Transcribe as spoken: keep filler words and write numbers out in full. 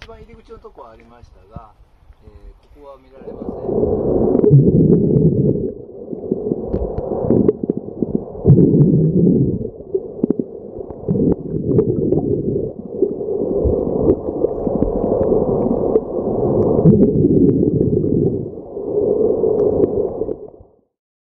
一番入り口のとこはありましたが、えー、ここは見られません。